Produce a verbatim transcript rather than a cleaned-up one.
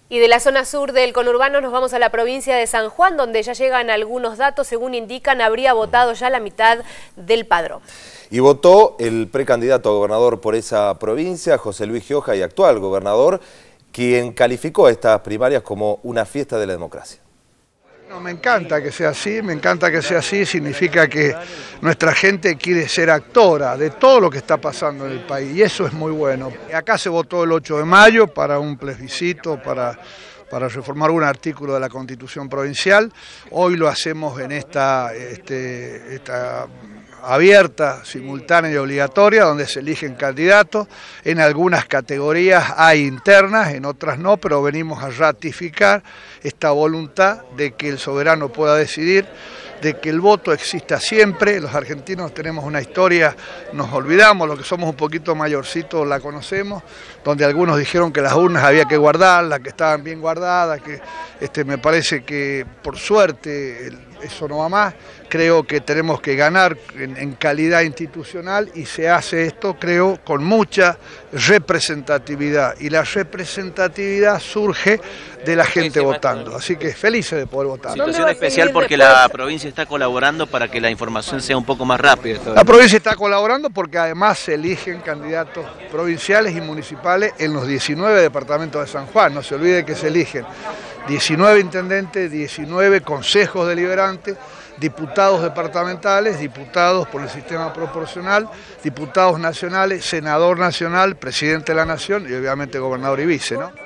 Y de la zona sur del conurbano nos vamos a la provincia de San Juan, donde ya llegan algunos datos. Según indican, habría votado ya la mitad del padrón. Y votó el precandidato a gobernador por esa provincia, José Luis Gioja, y actual gobernador, quien calificó estas primarias como una fiesta de la democracia. No, me encanta que sea así, me encanta que sea así, significa que nuestra gente quiere ser actora de todo lo que está pasando en el país y eso es muy bueno. Acá se votó el ocho de mayo para un plebiscito, para, para reformar un artículo de la Constitución provincial. Hoy lo hacemos en esta, este, esta abierta, simultánea y obligatoria, donde se eligen candidatos. En algunas categorías hay internas, en otras no, pero venimos a ratificar esta voluntad de que el soberano pueda decidir, de que el voto exista siempre. Los argentinos tenemos una historia, nos olvidamos, los que somos un poquito mayorcitos la conocemos, donde algunos dijeron que las urnas había que guardarlas, que estaban bien guardadas, que este, me parece que por suerte eso no va más. Creo que tenemos que ganar en, en calidad institucional y se hace esto, creo, con mucha representatividad. Y la representatividad surge de la gente votando. Así que felices de poder votar. Situación especial porque la provincia está colaborando para que la información sea un poco más rápida. La provincia está colaborando porque además se eligen candidatos provinciales y municipales en los diecinueve departamentos de San Juan. No se olvide que se eligen diecinueve intendentes, diecinueve consejos deliberantes, diputados departamentales, diputados por el sistema proporcional, diputados nacionales, senador nacional, presidente de la nación y obviamente gobernador y vice, ¿no?